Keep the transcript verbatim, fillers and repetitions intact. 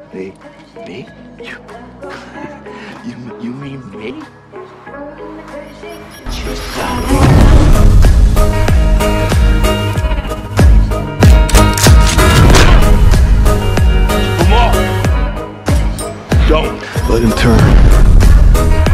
Me? Me? You, you, you mean me? Come on! Don't let him turn.